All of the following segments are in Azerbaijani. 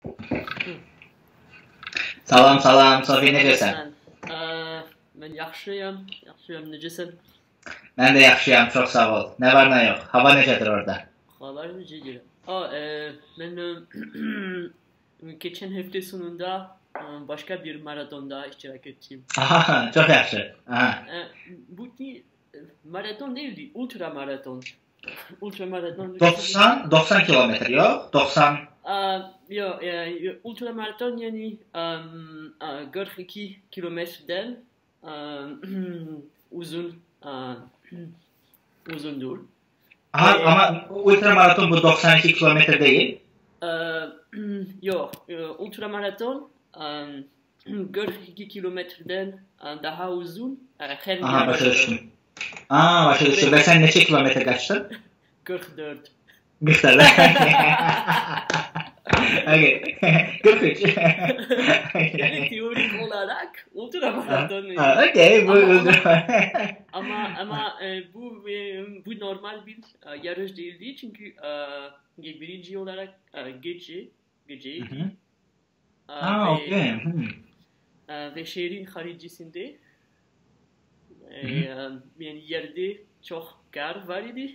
Salam, salam. Sofi, necəsən? Mən yaxşıyam, necəsən? Mən də yaxşıyam, çox sağ ol. Nə var, nə yox? Hava necədir orada? Havalar necədir? Ben geçen hafta sonunda başka bir maratonda iştirak ettim. Aha, çok yaxşı. Aha. Bu maraton değildi, ultra maraton. Ultra maraton. 90 kilometre yok, 90. Yok, ultra maraton yani 42 kilometreden uzundur. Aha, ama ultra maraton bu 92 kilometre değil. Yok, ultra maraton 42 kilometreden daha uzun. Aha, başa düştüm. Başa düştüm. Ve sen neçə kilometre kaçtın? 44. 44. Okay. 43. Yani teorik olarak ultra maraton. Okay, bu ama bu normal bir yarış değildi çünkü birinci olarak geceydi. Okay. Ve şehrin haricisinde yani yerde çok kar var idi.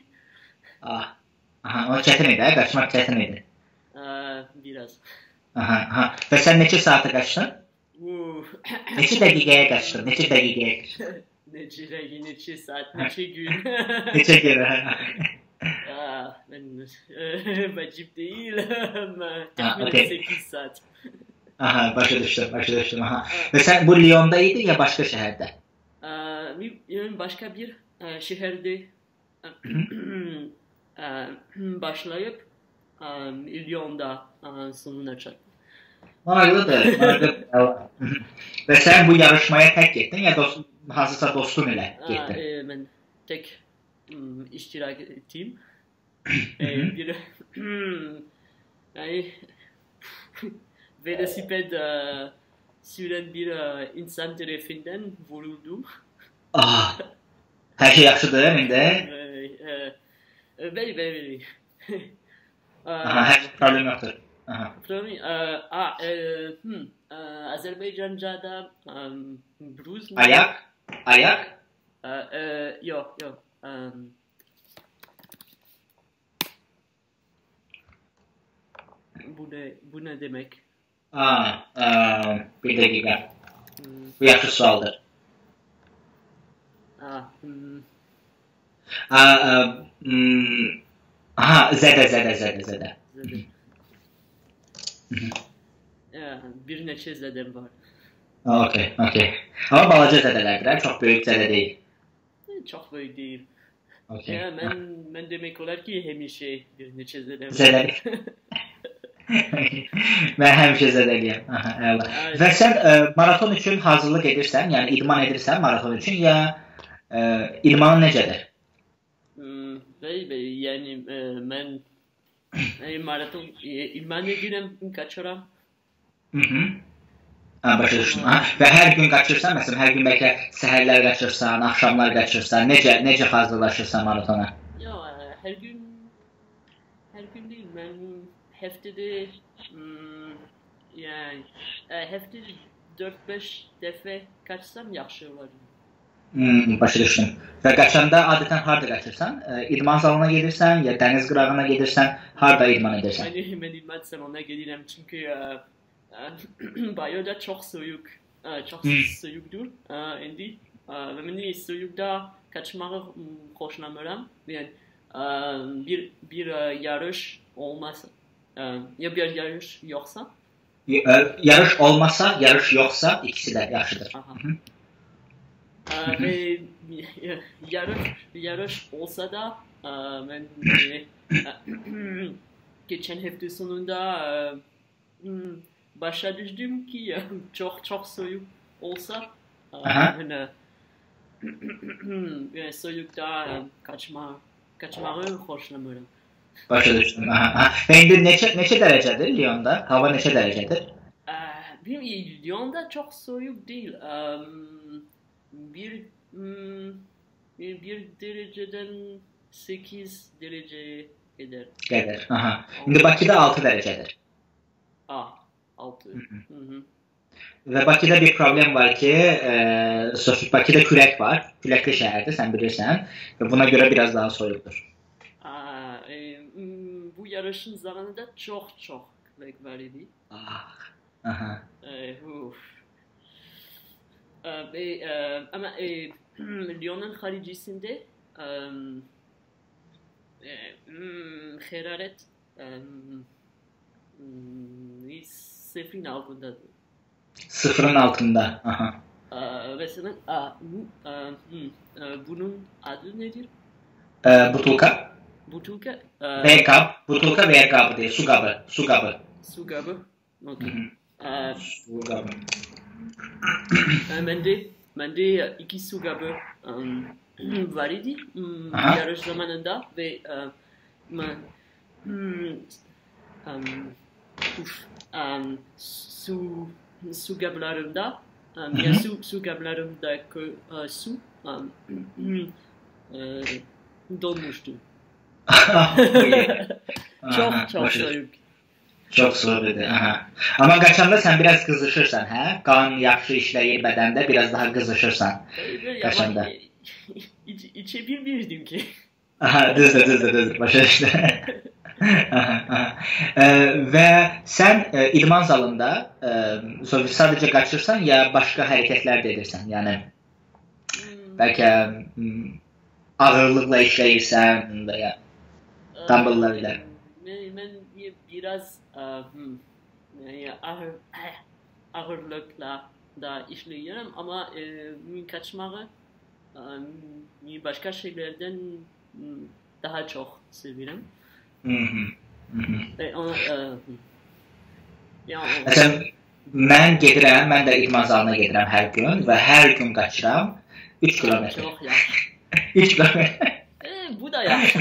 O çetin idi, kaçmak çetin idi. Biraz. Ve sen neçə saate kaçtın? Neçə dəqiqəyə kaçtın? Neçə dəqiqəyə kaçtın? Neçə saat, neçə gün. Neçə gün. Ben vacip değil ama tahminen 8 saat. Başa düştüm. Ve sen bu Lyon'da iydin ya başka şehirde? Başka bir şehirde başlayıp Lyon'da sonuna çattım. Maraqlıdır. Ve sen bu yarışmaya tek gittin ya hansısa dostun ile gittin? Ben tek iştirak ettim. Yani velosiped süren bir insan tarafından vuruldum. Her şey yaxşıdır indi? Bəli. Her problem yoxdur. Azerbaycan'da bruz mu? Ayak? Yok. Bu ne demek? Bir dakika. Bu yaxşı sualdır. Zədə. Bir neçə zədəm var. Okay. Ama balaca zədələrdir, çox böyük zədə deyil. Çox böyük deyil. Okay. Mən demək olar ki, həmişə bir neçə zədəm var. Zədəli. Mən həmişə zədəliyəm. Və sən maraton üçün hazırlıq edirsən, yəni idman edirsən maraton üçün ya idmanın necədir? Bəli, yəni mən maraton idman edirəm, qaçıram. Başa düşdüm. Və hər gün qaçırsan, məsələn, hər gün bəlkə səhərlər qaçırsan, axşamlar qaçırsan, necə hazırlaşırsan maratona? Yox, hər gün deyil, mən həftədə yəni həftədə 4-5 dəfə qaçsam yaxşı olar. Başa düşdüm. Və qaçanda adətən harda qaçırsan? İdman salonuna gedirsən, ya dəniz qırağına gedirsən, harda idman edirsən? Mən idman salonuna gedirəm çünki Bayo'da çok soğuktur indi. Ve ben soğukta kaçmayı hoşlanmıyorum. Yani bir yarış olmazsa ya bir yarış yoksa? Yarış olmasa, yarış yoksa ikisi de yaxşıdır. Ve yarış olsa da ben geçen hafta sonunda başa düştüm ki çok soğuk olsa yani soğukta kaçmayı hoşlanmıyorum. Başa düşdüm. Və indi neçə dərəcədir Lyonda? Hava neçə dərəcədir? Bilmiyorum, Lyonda çok soğuk değil. Bir dereceden 8 derece eder. İndi Bakıda 6 dərəcədir. 6. Və Bakıda bir problem var ki, Bakıda külək var. Küləkli şəhərdir, sən bilirsən. Və buna görə biraz daha soyuqdur. Bu yarışın zamanında çok külək var idi. Ama Lyon'un haricisinde hararet sıfırın altındadır. Sıfırın altında. Mesela bunun adı nedir? Butulka. Butulka. Butulka veya kabı değil. Su kabı. Su kabı. Okay. Su kabı. Ben de 2 su kabı var idi yarış zamanında ve su kablarımda su kablarımdaki su dolmuştu. Çok soğuk. Çok soğuk idi. Ama qaçanda sən biraz qızışırsan, hə? Qan yaxşı işləyir bədəndə, biraz daha qızışırsan. Qaçanda. İçebilirdim ki. Düzdür. Başa düşdüm. Və sən idman zalında sadəcə qaçırsan ya başqa hərəkətlər də edirsən? Yəni bəlkə ağırlıqla işləyirsən və ya dumbbelllar ilə. Mən biraz ağırlıkla da işliyorum ama kaçmağı başka şeylerden daha çok seviyorum. Məsələn, mən də idman zalına gedirəm hər gün və hər gün qaçıram 3 kilometr. Çox yaxşı. 3 kilometr. Bu da yaxşı.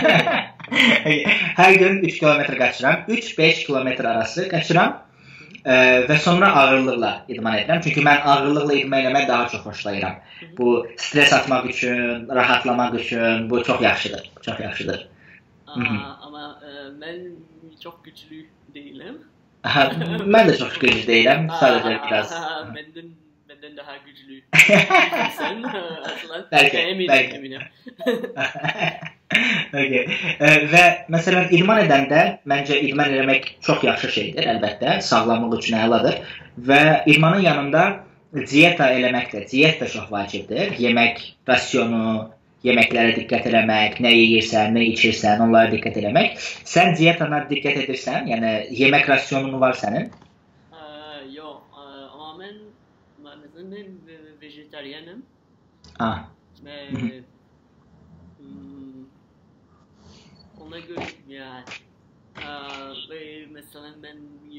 Hər gün 3 kilometr qaçıram, 3-5 kilometr arası qaçıram və sonra ağırlıqla idman edirəm. Çünki mən ağırlıqla idman eləmək daha çox xoşlayıram. Bu stres atmaq üçün, rahatlamaq üçün bu çox yaxşıdır. Ama ben çok güçlü değilim. Mən də çox güclü deyiləm, sadəcə biraz. Benden daha güçlü. Sen Aslan. Eminim. Okay. Və məsələn idman edəndə məncə idman eləmək çox yaxşı şeydir, əlbəttə, sağlamlıq üçün əladır və idmanın yanında diyet də çox vacibdir. Yemək rasionu, yeməklərə diqqət eləmək, nə yeyirsən, nə içirsən, onlara diqqət eləmək. Sən diyetana diqqət edirsən, yəni yemək rasionun var sənin? Yox, amma mən vejetaryenim. Ona göre yani mesela ben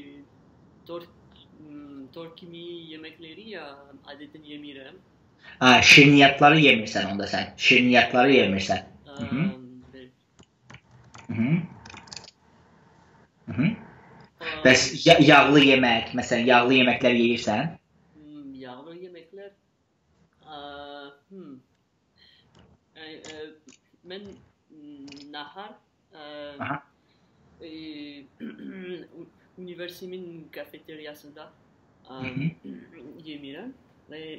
Türkiye yemekleri adetten yemiyorum. Şirniyyatları yemirsən onda sən. Şirniyyatları yemirsən. Bəs yağlı yemək, məsələn, yağlı yeməklər yeyirsən? Yağlı yeməklər mən nahar üniversitemin kafeteryasında yemirəm və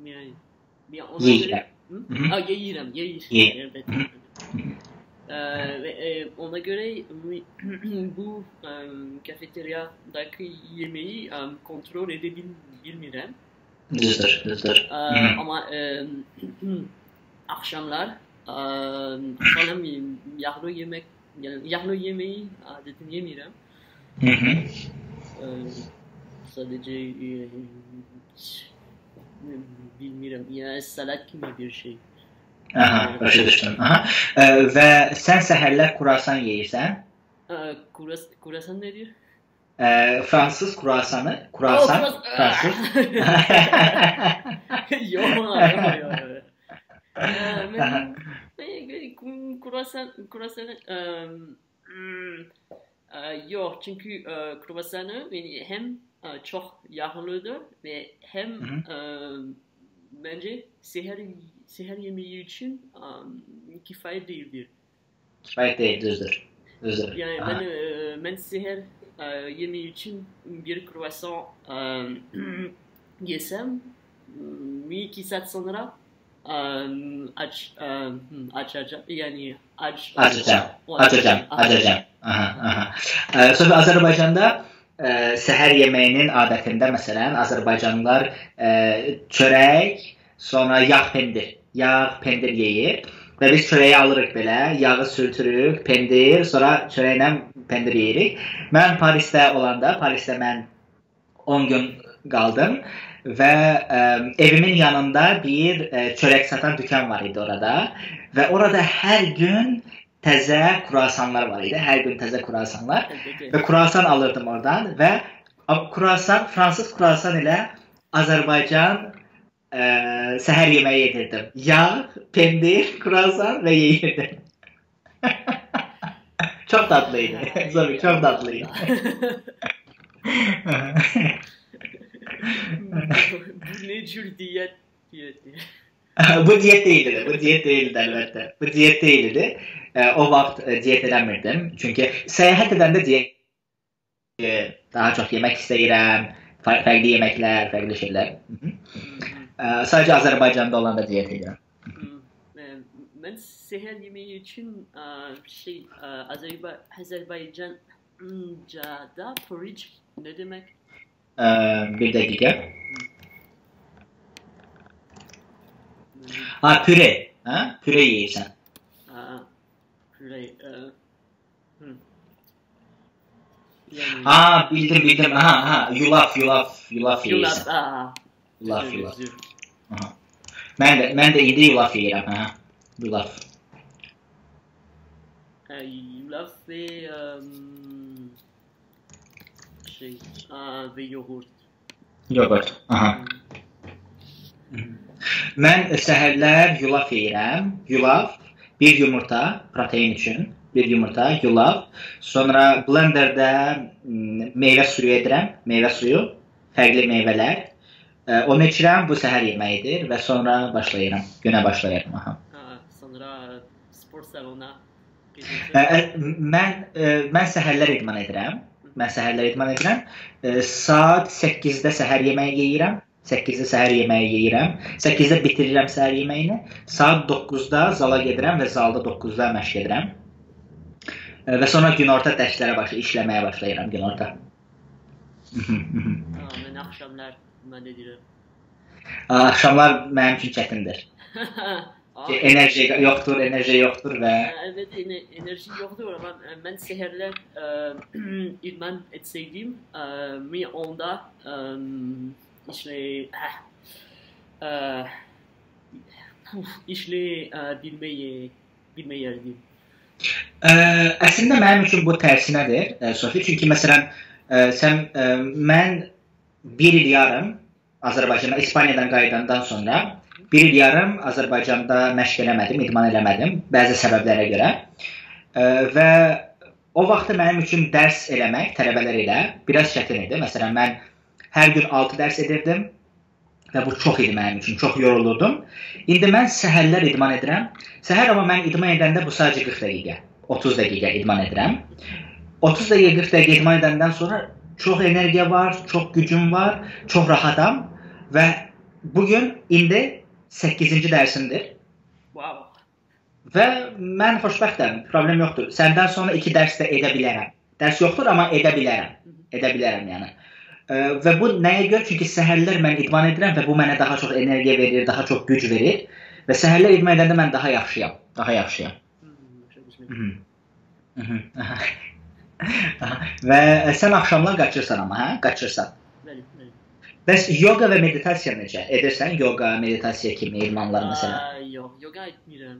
yeyirəm. Evet. Ona göre bu kafeteryadaki yemeği kontrol edebilmirəm. Düzdür. Ama akşamlar yağlı yemeği adetten yemirəm. Sadece bilmirəm, ya salat kimi bir şey. Başa düşdüm. Və sən səhərlər kruasan yeyirsən? Kruasan nedir? Fransız kruasanı. Kruasan. Fransız. Yox. Kruasanı yox, çünkü kruasanı hem çok yağlıdır ve hem bence seher yemeği için kifayet değildir. Kifayet değil, düzdür. Yani ben seher yemeği için bir kruvasan yesem, bir iki saat sonra açacağım. Yani açacağım. Sonra Azərbaycanda səhər yeməyinin adətində məsələn Azərbaycanlılar çörək, sonra yağ pendir yeyir və biz çörəyi alırıq belə, yağı sürtürük, pendir, sonra çörəklə pendir yeyirik. Mən Parisdə olanda, Parisdə mən 10 gün qaldım və evimin yanında bir çörək satan dükan var idi orada və orada hər gün təzə kruasanlar var idi. Hər gün təzə kruasanlar və kruasan alırdım oradan və kruasan, fransız kruasan ilə Azərbaycan səhər yeməyi yedirdim. Yağ, pendir, kruasan və yeyirdim. Çox tatlıydı. Zobi, çox tatlıydı. Bu ne cür diyet? Bu diyet değildi əlbəttə. Bu diyet değildi. O vaxt diyet eləmirdim. Çünki səyahət edəndə diyet daha çox yemək istəyirəm. Fərqli yeməklər, fərqli şeylər. Sadəcə Azərbaycanda olanda diyet edirəm. Mən səhər yeməyi üçün Azərbaycanca'da porridge ne demek? Bir dəqiqə. Püre. Püre yeyirsən. Püre. Bildim. Yulaf yeyirsən. Yulaf. Mən də indi yulaf yeyirəm. Yulaf. Yulaf ve ve yoğurt. Yoğurt. Mən səhərlər yulaf yeyirəm. Yulaf, bir yumurta, protein üçün. Bir yumurta, yulaf. Sonra blenderdə meyvə suyu edirəm. Meyvə suyu, fərqli meyvələr. Onu içirəm, bu səhər yeməyidir və sonra başlayıram. Günə başlayıram. Sonra spor salona Mən səhərlər idman edirəm. Saat 8-də səhər yeməyi yeyirəm. 8-də bitirirəm səhər yeməyini. Saat 9-da zala gedirəm və zalda 9-da məşq edirəm. Və sonra günorta dərslərə işləməyə başlayıram günorta. Mən axşamlar mən edirəm. Axşamlar mənim üçün çətindir. Enerji yoxdur və... Evet, enerji yoxdur ama mən səhərlər idman etsəydim, onda bilməyərdim. Əslində mənim üçün bu tərsinədir, Sofi. Çünki məsələn, mən bir il yarım Azərbaycana, İspaniyadan qayıdandan sonra bir il yarım Azərbaycanda məşq eləmədim, idman eləmədim bəzi səbəblərə görə. Və o vaxtı mənim üçün dərs eləmək tələbələr ilə biraz çətin idi. Məsələn, mən hər gün 6 dərs edirdim və bu çox idi mənim üçün, çox yorulurdum. İndi mən səhərlər idman edirəm. Səhər amma mən idman edəndə bu sadəcə 40 dəqiqə, 30 dəqiqə idman edirəm. 30 dəqiqə, 40 dəqiqə idman edəndən sonra çox energiya var, çox gücüm var, çox rahatam və bugün indi 8-ci dərsimdir. Wow. Və mən xoşbəxtəm, problem yoxdur. Səndən sonra 2 dərs də edə bilərəm. Dərs yoxdur, amma edə bilərəm yəni. Və bu nəyə görə? Çünki səhərlər mən idman edirəm və bu mənə daha çox energiya verir, daha çox güc verir. Və səhərlər idman edəndə mən daha yaxşıyam. Və sən axşamlar qaçırsan amma, hə? Qaçırsan. Bəli. Bəs yoga və meditasiya necə? Edirsən yoga, meditasiya kimi idmanlar məsələn? Yox, yoga etmirəm.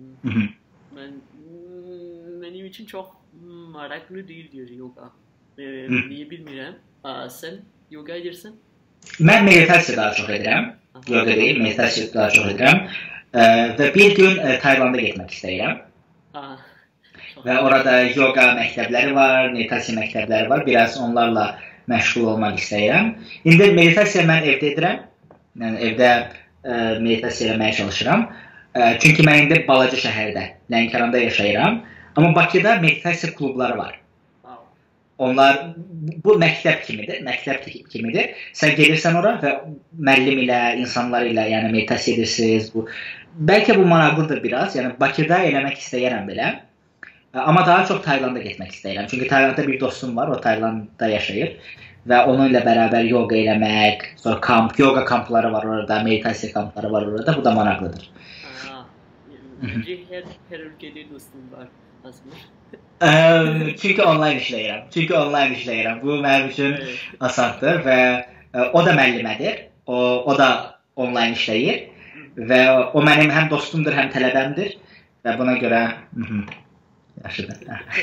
Mənim üçün çox maraqlı deyildir yoga. Niyə bilmirəm. Sən yoga edirsən? Mən meditasiya daha çox edirəm. Yoga deyil, meditasiya daha çox edirəm. Və bir gün Tayvanda getmək istəyirəm. Və orada yoga məktəbləri var, meditasiya məktəbləri var. Biraz onlarla məşğul olmaq istəyirəm. İndi meditasiya mən evdə edirəm. Yəni evdə meditasiya eləməyə çalışıram. Çünki mən indi balaca şəhərdə, Lənkəranda yaşayıram. Amma Bakıda meditasiya klubları var. onlar bu məktəb kimidir. Sən gelirsən ora və müəllim ilə, insanlar ilə, yəni meditasiya edirsiniz. Bəlkə bu maraqlıdır biraz. Yəni Bakıda eləmək istəyirəm belə. Amma daha çox Tayland'a getmək istəyirəm. Çünki Taylandda bir dostum var, o Taylandda yaşayır və onunla bərabər yoga eləmək, sonra yoga kampları var orada, meditasiya kampları var orada. Bu da maraqlıdır. Bence her ülkede dostum var aslında. Çünki onlayn işləyirəm. Bu mənim üçün asandır və o da müəllimədir. O da onlayn işləyir və o mənim həm dostumdur, həm tələbəmdir və buna görə yaxşıdır.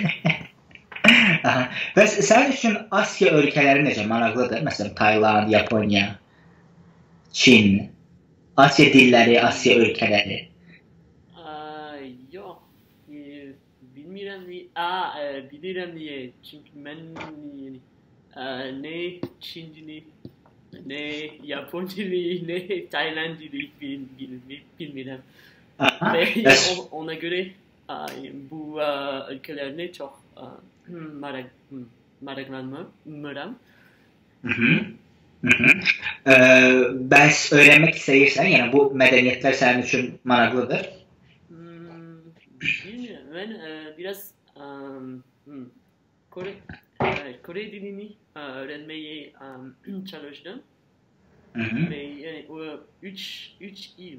Və sənin üçün Asiya ölkələri necə maraqlıdır? Məsələn, Tayland, Yaponiya, Çin, Asiya dilləri, Asiya ölkələri. Yox, bilirəm niye. Çünkü ben ne Çin dili, ne Japon dili, ne Tayland dili bilmirəm. Ve ona göre bu ülkelerine çok maraklanmıram. Bəs öyrənmək istəyirsən, yəni bu mədəniyyətlər sənin üçün maraqlıdır? Bilmiyorum, ben biraz Kore dilini öğrenmeye çalıştım. Ve yani o 3 yıl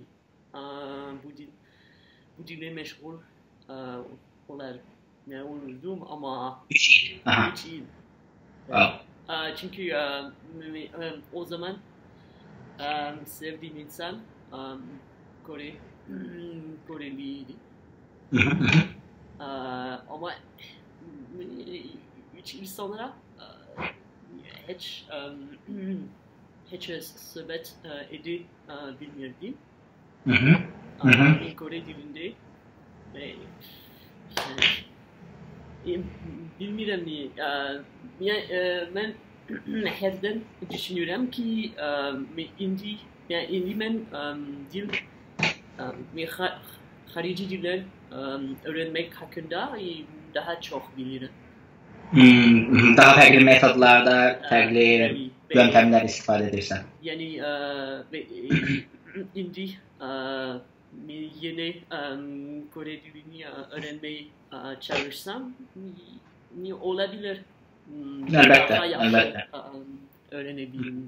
bu dille meşgul olurdum ama 3 yıl. Çünkü o zaman sevdiğim insan Koreliydi. Ama 3 yıl sonra hiç sohbet edebilmirdim. Kore dilinde ve bilmiyorum niye. Ben herden düşünüyorum ki indi ben dil harici diller öğrenmek hakkında daha çok bilirim. Daha fərqli metodlarda, fərqli yöntemler istifadə edirsən. Yani indi yeni Kore dilini öğrenmeye çalışsam olabilir. Elbette. Öğrenebilirim.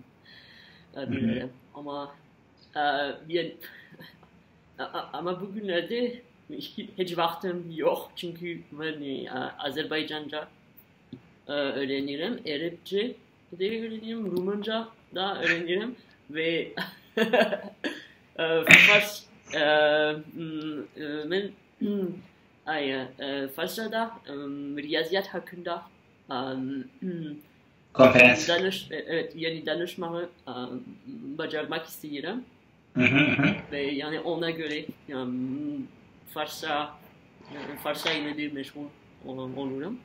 Ama bugünlerde hiç vaktim yok çünkü ben Azerbaycanca öğrenirim, Arapça de öğrenirim, Rumınca da öğrenirim ve Farsça'da riyaziyat hakkında konferans. Yani danışmayı başarmak istiyorum. Ve yani ona göre Farsça ile de meşgul olurum.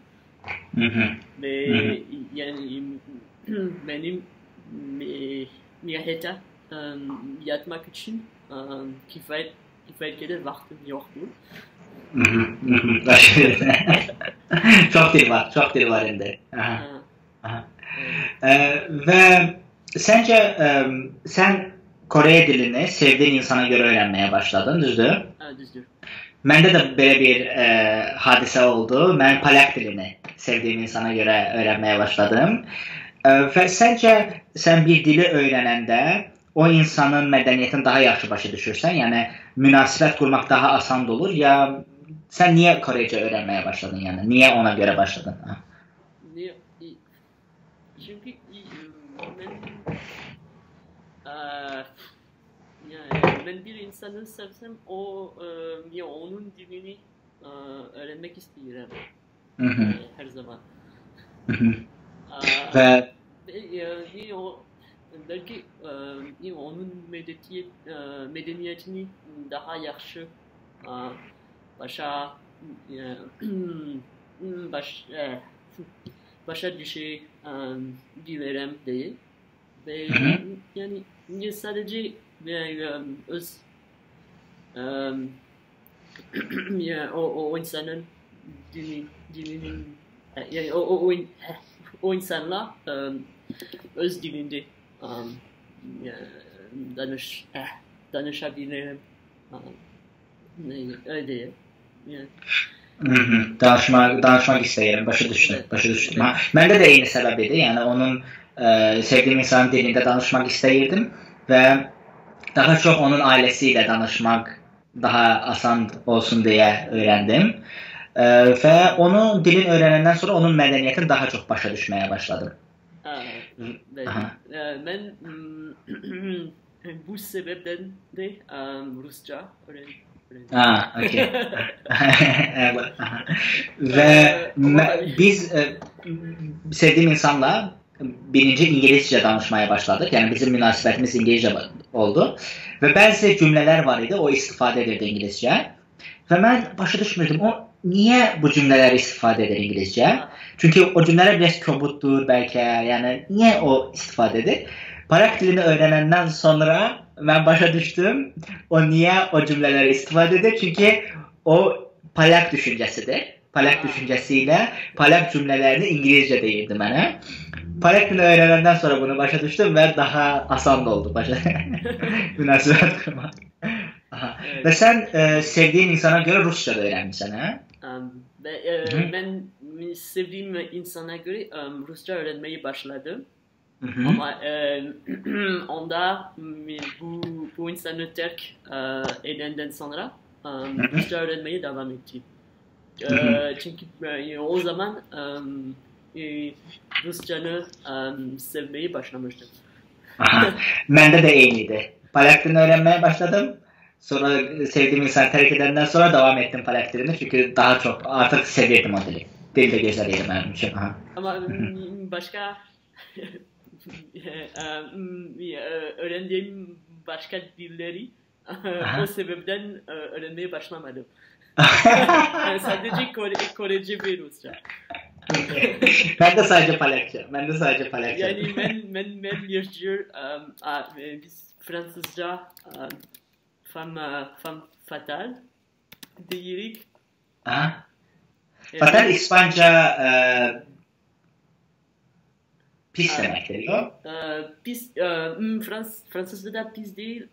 Ve yani benim niyete yatmak için kifayet kadar vaktim yoktur. Çok dil var indi. Ve sence sen Kore dilini sevdiğin insana göre öğrenmeye başladın, düzdür? Düzdür. Məndə də belə bir hadisə oldu. Mən polyak dilini sevdiyim insana görə öyrənməyə başladım. Və səncə sən bir dili öyrənəndə o insanın mədəniyyətini daha yaxşı başa düşürsən? Yəni münasibət qurmaq daha asan olur ya sən niyə Koreycə öyrənməyə başladın? Yəni niyə ona görə başladın? Çünki ben bir insanı sevsem onun dilini öğrenmek istiyorum her zaman. Ve belki onun medeniyetini daha yaxşı başa düşebilirim değil ve yani sadece öz o insanın dilinin yani o insanla öz dilinde danışabilirim. Öyle. Yani. Danışmaq istəyirəm, başa düşdüm. Məndə də eyni səbəb idi. Yəni onun sevdiyim insanın dilində danışmaq istəyirdim və daha çox onun ailəsi ilə danışmaq daha asan olsun deyə öyrəndim. Və onun dilini öyrənəndən sonra onun mədəniyyətini daha çox başa düşməyə başladım. Ben bu sebepten de Rusça öğrendim. Okay. Və biz sevdiyim insanla birinci İngilizcə danışmaya başladıq. Yəni bizim münasibətimiz İngilizcə oldu. Və bəzi cümlələr var idi, o istifadə edirdi İngilizcə. Və mən başa düşmürdüm, o niyə bu cümlələri istifadə edir İngilizcə? Çünki o cümlələr biraz kobuddur bəlkə, yəni niyə o istifadə edir? Polak dilini öyrənəndən sonra mən başa düşdüm, o niyə o cümlələri istifadə edir? Çünki o polak düşüncəsidir. Polak düşüncəsi ilə polak cümlələrini İngilizcə deyirdi mənə. Polak dilini öyrənəndən sonra bunu başa düşdüm və daha asan oldu münasibət qurmaq. Və sən sevdiyin insana görə Rusça da öyrənmisən, hə? Ben sevdiğim insana göre Rusça öğrenmeyi başladım. Ama onda bu insanı terk edenden sonra Rusça öğrenmeye devam ettim. Çünkü o zaman Rusçanı sevmeyi başlamıştım. Məndə də eyniydi. Polak dilini öğrenmeye başladım. Sonra sevdiğim insanı terk edenden sonra devam ettim polak dilini. Çünkü daha çok artık sevirdim o dili. Dil de güzeliydi benim için. Ama başka öğrendiğim başka dilleri o sebepten öğrenmeye başlamadım. Sadece Korece ve Rusça. Ben de sadece Polakça. Yani ben yaşıyorum. Biz Fransızca femme fatale diyerik. Fatal İspanyolca pis demektir o. Pis, Fransızca'da pis değil.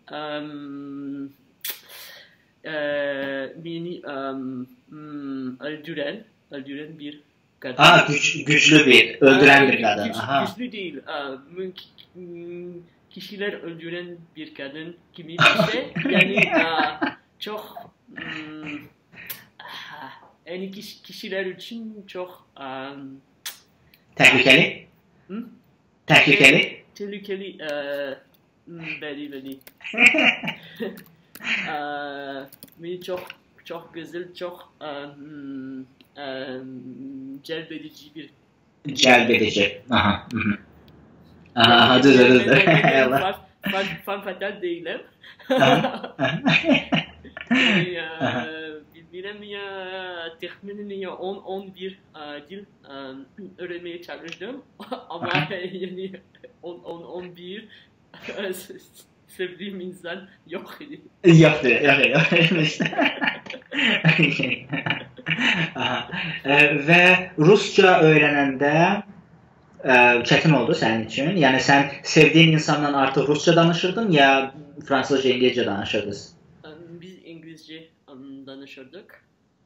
Beni öldüren bir kadın. Güçlü bir, öldüren bir kadın. Güçlü değil. Kişiler öldüren bir kadın gibi bir şey. Yani çok yani kişiler için çok tehlikeli. Tehlikeli belli. Beni çok güzel, çok celbedici. Hadi. Fan fatal değilim. Bilmem ya tahminen 10-11 dil öğrenmeye çalıştım ama yani 11 sevdiğim insan yok idi. Yok. Ve Rusça öğrenəndə çətin oldu sənin üçün? Yəni sən sevdiyin insanla artıq Rusça danışırdın ya Fransızca, İngilizce danışırdınız? Biz İngilizce danışırdık.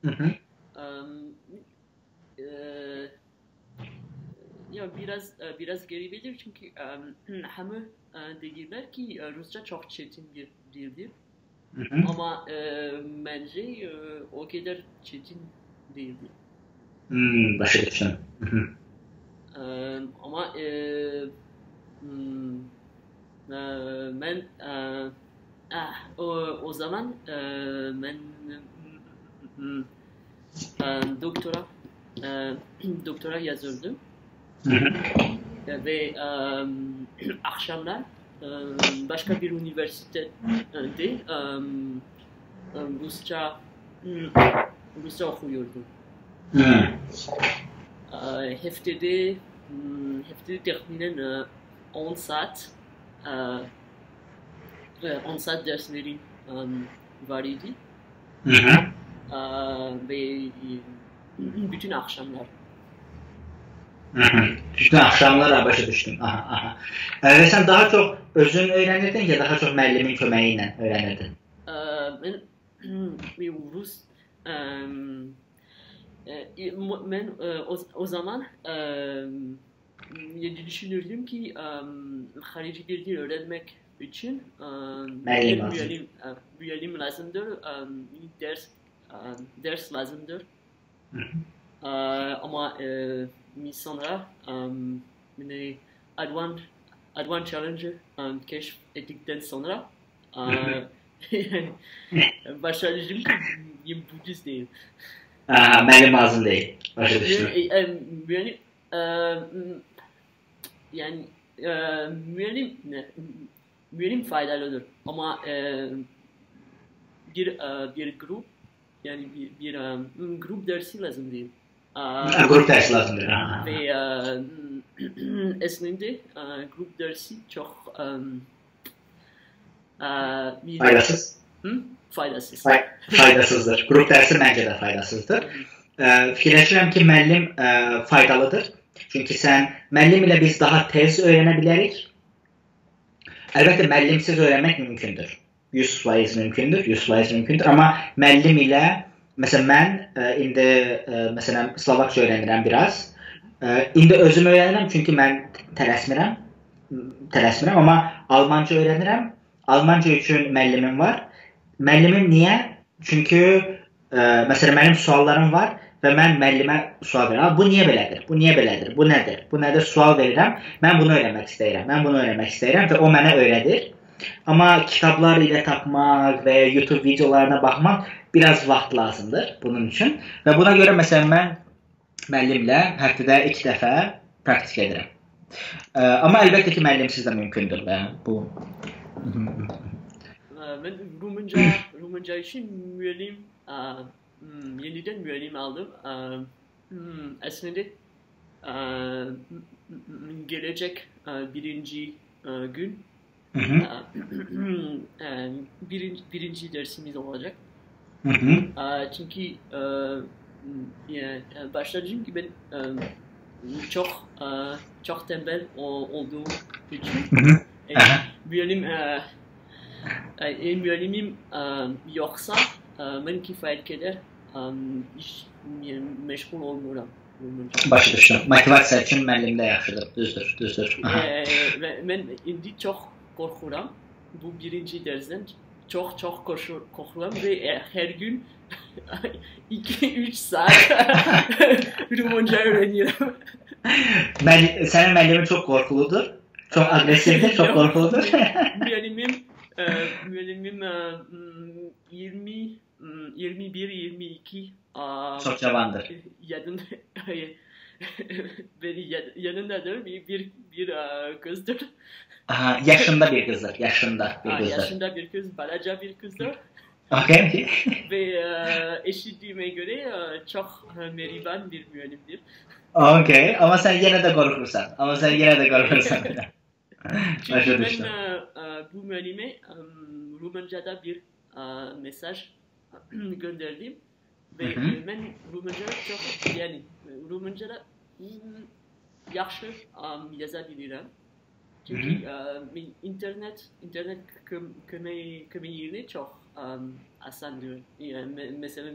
Ya biraz geribedir çünkü hamı dediler ki Rusça çok çetin bir dildir. Ama bence o kadar çetin değildi. Başa düşdüm. Ama ben o zaman ben doktora yazıyordum. Ve akşamlar başka bir üniversitede Rusça okuyordum. Haftada tahminen 10 saat 10 saat dersleri var idi. Ve bütün akşamlar. Bütün axşamlar başa düşdüm. Və sən daha çox özün öyrənirdin ya daha çox müəllimin köməyi ilə öyrənirdin? Ben o zaman düşünürdüm ki harici bir dil öğrenmek için müellim lazımdır, ders lazımdır. Ama sonra Add1challenge keşfettikten sonra başarıcım ki Budist değil. Müəllim lazım değil. Başa düşdüm. Yani müellim faydalıdır ama bir grup yani bir grup dersi lazım değil. Grup dersi lazımdır. Ve aslında grup dersi çok faydasız. Faydasız. Faydasızdır. Grup dersi məncə də faydasızdır. Fikirləşirəm ki, müəllim faydalıdır. Çünki müəllim ilə biz daha tez öyrənə bilərik. Əlbəttə, müəllimsiz öyrənmək mümkündür. 100% mümkündür, 100% mümkündür. Amma müəllim ilə, məsələn, mən indi Slovakça öyrənirəm biraz. İndi özüm öyrənirəm, çünki mən tələsmirəm, amma Almanca öyrənirəm. Almanca üçün müəllimim var. Müəllimim niyə? Çünki, məsələn, mənim suallarım var və mən müəllimə sual verirəm. Bu niyə belədir? Bu niyə belədir? Bu nədir? Bu nədir? Sual verirəm. Mən bunu öyrənmək istəyirəm və o mənə öyrədir. Amma kitablar ilə tapmaq və ya YouTube videolarına baxmaq biraz vaxt lazımdır bunun üçün. Və buna görə, məsələn, mən müəllimlə həftədə 2 dəfə praktik edirəm. Amma əlbəttə ki, müəllimsiz də mümkündür və bu... Ben Rumunca için yeniden müellim aldım. Aslında gelecek birinci gün birinci dersimiz olacak. Çünkü başladığım gibi ben çok tembel olduğum için müellimim yoksa ben kifayet kadar meşgul olmuram. Başa düşdüm. Motivasiya üçün müəllim də yaxşıdır. Düzdür. Ben indi çok korkuram. Bu birinci dersten çok korkuram ve her gün 2-3 saat Rumunca öğreniyorum. Senin müəllimin çok korkuludur. Çok agresifdir, çok korkuludur. Müellimim 21-22 çok cavandır. Yanındadır bir kızdır. Yaşında bir kızdır. Yaşında bir kız, balaca bir kızdır. Okay. Ve eşitliğime göre çok meriban bir müellimdir. Okay, ama sen yine de korkursan. Çünkü ben bu müellime Rumenca'da bir mesaj gönderdim ve ben Rumenca'da çok yani Rumenca'da yaxşı yazabilirim. Çünkü internet kömeğiyle çok asandır. Yani mesela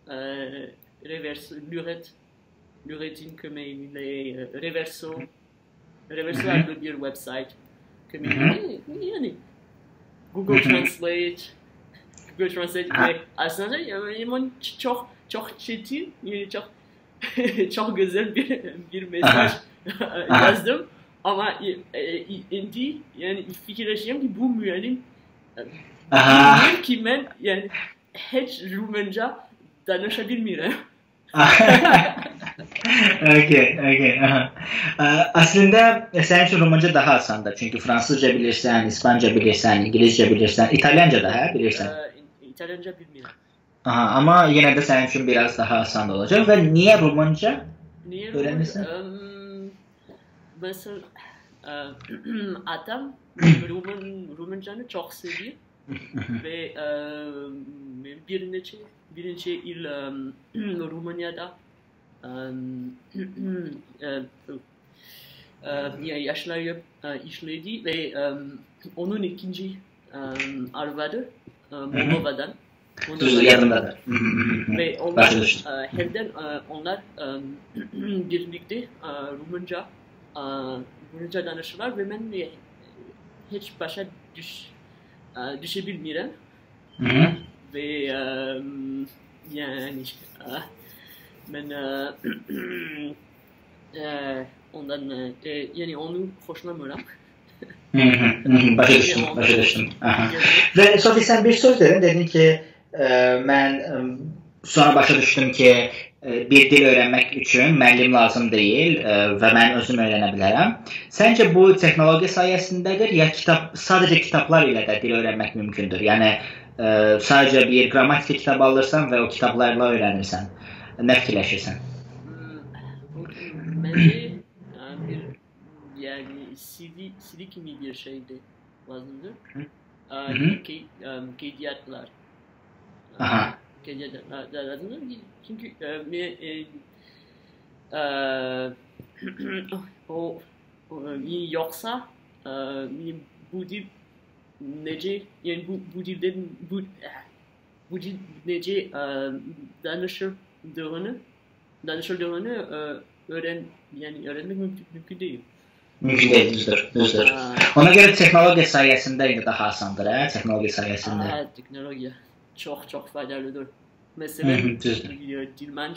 Luret'in kömeğiyle Reverso adlı bir website kömeğiyle yani Google Translate ve aslında yani çok çetin yani çok güzel bir mesaj yazdım ama indi yani fikirleşiyorum ki bu müellim ki ben yani hiç Rumenca danışabilmiyorum. Okay. Aslında senin için Rumunca daha asandır. Çünkü Fransızca bilirsən, İspanca bilirsən, İngilizce bilirsən, İtalyanca da bilirsən. İtalyanca bilmiyorum. Ama yine de senin için biraz daha asan olacak. Ve niye Rumunca öğrenirsin? Mesela adam Rumuncanı çok seviyor ve birinci yıl Rumanya'da yaşları işledi ve onun ikinci arvadı Moldova'dan. Yanındadır. Ve onlar hepten onlar birlikte Rumınca danışırlar ve ben hiç başa düşebilmiyorum. Ve yani ben ondan yani onu hoşlanmıyorum. Başa düşdüm. Ve Sofi, sen bir söz dedin ki mən sonra başa düşdüm ki bir dil öyrənmək üçün müəllim lazım deyil və mən özüm öyrənə bilərəm. Səncə bu texnologiya sayəsindədir ya sadəcə kitablar ilə də dil öyrənmək mümkündür? Yəni sadəcə bir qrammatik kitab alırsan və o kitablarla öyrənirsən. Nə fikirləşirsən? Bence yani CD kimi bir şeydi lazımdır. Kaydiyatlar. Kaydiyatlar lazımdır. Çünkü yoksa bu dil nece yani bu dilden bu dil nece danışıldığını öğrenmek mümkün değil. Mümkün değil, düzdür. Ona göre teknoloji sayesinde daha asandır, teknoloji sayesinde. Teknoloji çok faydalıdır. Mesela Dilmenç.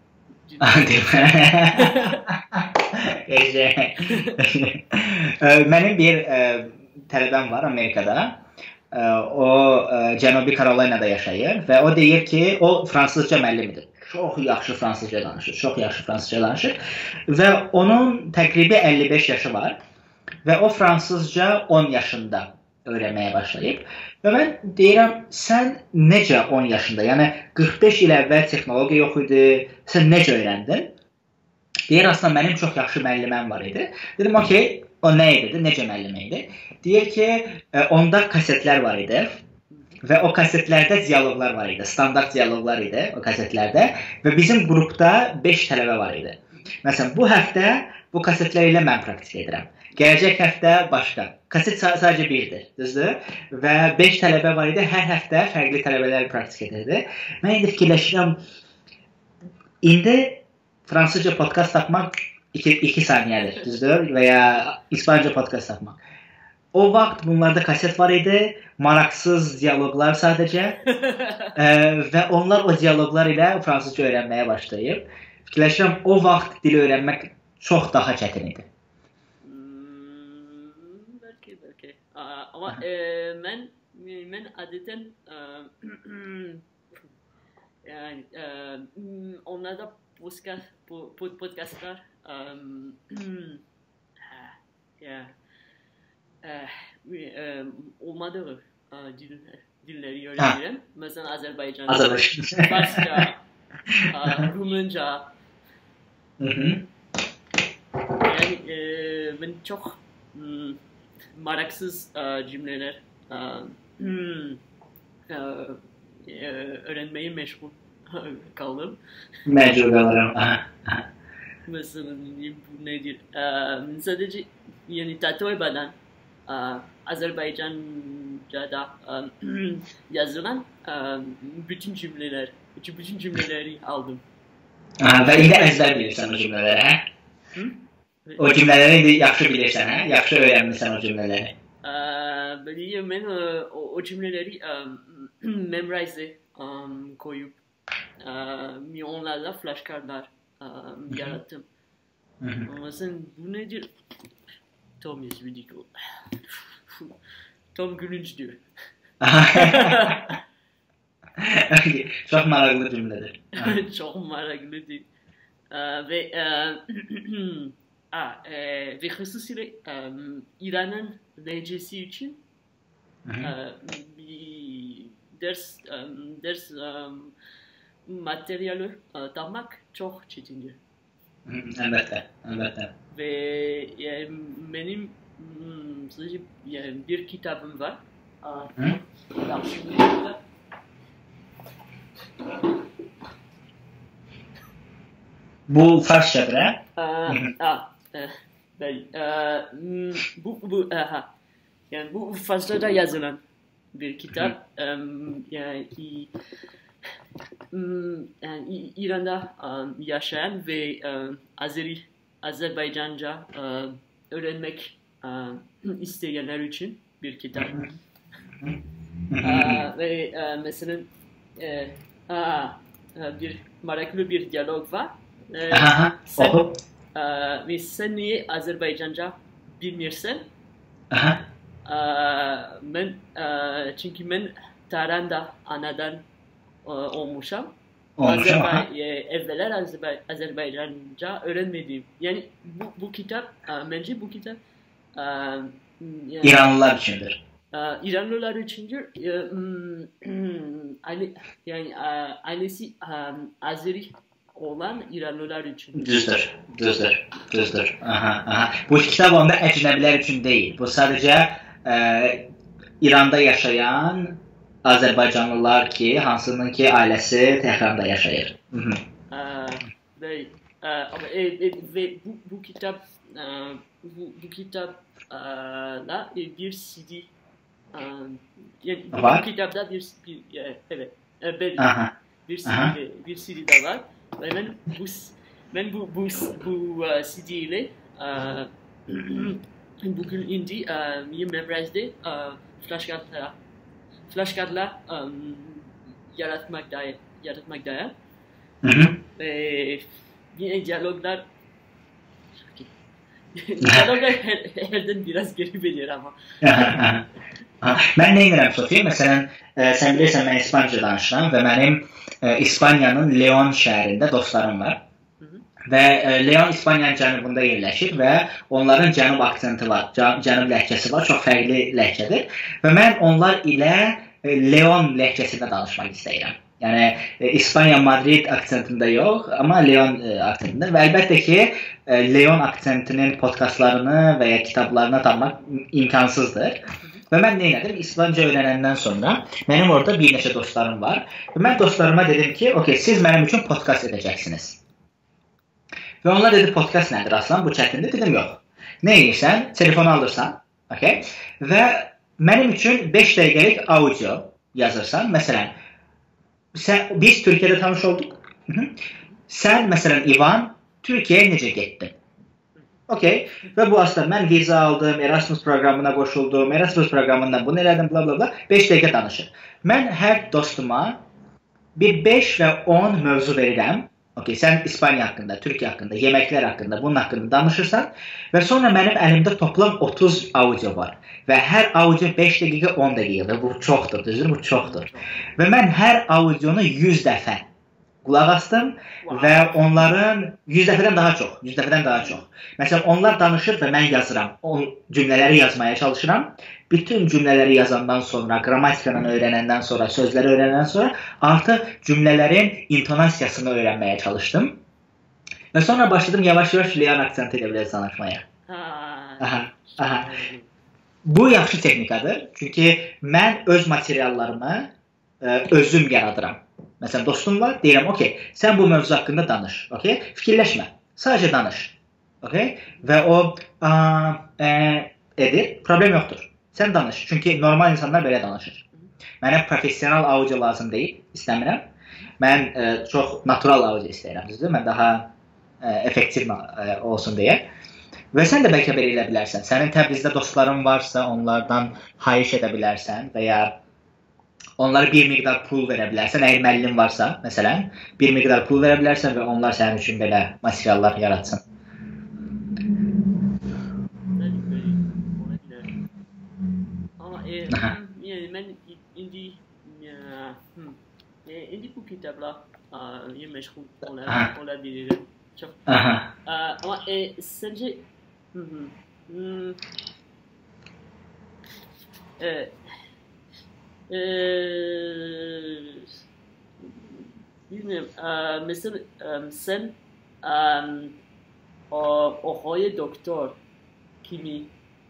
Benim bir tələbəm var Amerikada. O Cənubi Karolinada yaşayır və o deyir ki, o fransızca müəllimidir. Çox yaxşı fransızca danışır və onun təqribi 55 yaşı var və o fransızca 10 yaşında öyrənməyə başlayıb və mən deyirəm, sən necə 10 yaşında, yəni 45 il əvvəl texnologiya yox idi, sən necə öyrəndin? Deyir, aslında mənim çox yaxşı müəlliməm var idi. Dedim, okey, o nə idi, necə müəllimə idi? Deyir ki, onda kasetlər var idi. Və o kasetlərdə dialoqlar var idi, standart dialoqlar idi o kasetlərdə və bizim qrupda 5 tələbə var idi. Məsələn, bu həftə bu kasetlər ilə mən praktik edirəm. Gələcək həftə başqa. Kaset sadəcə birdir, düzdür? Və 5 tələbə var idi, hər həftə fərqli tələbələr praktik edirdi. Mən indi fikirləşirəm, indi fransızca podkast tapmaq 2 saniyədir, düzdür? Və ya İspanca podkast tapmaq. O vaxt bunlarda kaset var idi, maraqsız dialoqlar sadəcə və onlar o dialoqlar ilə fransızca öyrənməyə başlayıb. Fikirləşirəm, o vaxt dil öyrənmək çox daha çətin idi. Belki. Ama ben adeten yani onlarda podcastlar olmadığı dilleri öğrenirim. Mesela Azerbaycan, Farsça, Rumınca. Yani ben çok maraksız cümleler öğrenmeye meşgul kaldım. Mecbur kalırım. Mesela bu nedir? Sadece yani Tatoya'dan Azerbaycan'da yazılan bütün cümleleri aldım. Və indi əzbər bilirsən o cümlələri, hə? O cümlələri indi yaxşı bilirsən, hə? Yaxşı öyrənmirsən o cümlələri. Ben o cümleleri memorize koyup onlarla flashcardlar yarattım. Mesela bu nedir? Tom is ridiculous. Tom gülünç diyor. Çok maraqlı cümlədir. Çok maraqlı değil. Ve xüsusilə İran'ın derecesi için bir ders materyali tapmak çok çetindir. Əlbəttə. Ve benim sadece bir kitabım var. Bu Farsçadır, hə? Bəli. Yani bu Farsçada yazılan bir kitap. Yani ki yani İran'da yaşayan ve Azerbaycanca öğrenmek isteyenler için bir kitap. Ve mesela bir meraklı bir diyalog var. Sen niye Azerbaycanca bilmiyorsun? Çünkü ben Taran'da anadan olmuşam. Evveler Azerbaycanca öğrenmedim. Yani bu kitap, bence bu kitap yani, İranlılar içindir. İranlılar içindir. Yani ailesi Azeri olan İranlılar için. Düzdür. Bu kitab onda əcnəbilər üçün deyil. Bu sadəcə İranda yaşayan Azərbaycanlılar ki, hansının ki ailəsi Tehran'da yaşayır. Ve bu kitapla bir CD yani bu kitapta bir CD de var. Ve ben bu CD ile bugün indi Memrez'de flashkartla yaratmaktayım. Ve yine diyaloglar herden biraz geri veriyor ama. Mən nə edirəm, Sofiya? Məsələn, sən bilirsən, mən İspanca danışıram və mənim İspaniyanın Leon şəhərində dostlarım var. Və Leon İspaniyanın cənubunda yerləşir və onların cənub aksenti var, cənub ləhcəsi var, çox fərqli ləhcədir. Və mən onlar ilə Leon ləhcəsində danışmaq istəyirəm. Yəni, İspanya Madrid aksentində yox, amma Leon aksentində. Və əlbəttə ki, Leon aksentinin podkastlarını və ya kitablarını tanımaq imkansızdır. Və mən nə elədim? İspanca öyrənəndən sonra mənim orada bir neçə dostlarım var. Və mən dostlarıma dedim ki, okey, siz mənim üçün podkast edəcəksiniz. Və onlar dedi, podkast nədir Aslan? Bu çətindir. Dedim, yox. Nə edirsən? Telefonu alırsan. Okay? Və mənim üçün 5 dəqiqəlik audio yazırsan. Məsələn, biz Türkiyədə tanış olduq. Sən, məsələn, İvan, Türkiyəyə necə getdin? Okey. Və bu aslında mən viza aldım, Erasmus proqramına qoşuldum, Erasmus proqramından bunu elədim, bla bla bla. 5 dəqiqə danışır. Mən hər dostuma bir 5 və 10 mövzu verirəm. Okey, sən İspaniya haqqında, Türkiyə haqqında, yeməklər haqqında, bunun haqqında danışırsan və sonra mənim əlimdə toplam 30 audio var. Və hər audio 5 dəqiqə, 10 dəqiqə və bu çoxdur, düzdür, bu çoxdur. Və mən hər audionu 100 dəfə qulaq astım və onların 100 dəfədən daha çox. Məsələn, onlar danışır və mən yazıram. O cümlələri yazmaya çalışıram. Bütün cümlələri yazandan sonra, qrammatikanı öyrənəndən sonra, sözləri öyrənəndən sonra artıq cümlələrin intonasiyasını öyrənməyə çalışdım. Və sonra başladım yavaş-yavaş Leon aksenti ilə belə danışmaya. Bu yaxşı texnikadır. Çünki mən öz materiallarımı özüm yaradıram. Məsələn, dostum var, deyirəm, okey, sən bu mövzu haqqında danış, okey? Fikirləşmə, sadəcə danış, okey? Və o edir, problem yoxdur. Sən danış, çünki normal insanlar belə danışır. Mənə professional audio lazım deyil, istəmirəm. Mən çox natural audio istəyirəm, düzdür? Mən daha effektiv olsun deyə. Və sən də bəlkə belə elə bilərsən. Sənin Təbrizdə dostların varsa, onlardan xahiş edə bilərsən və ya onlara bir miqdar pul verə bilərsən, əgər müəllim varsa, məsələn, bir miqdar pul verə bilərsən və onlar sənin üçün belə materiallar yaratsın. Amma yəni mən indi bu kitabla məşğul ola bilirim. Çox. Amma səncə bilmiyorum. Mesela sen oxoy doktor kimi?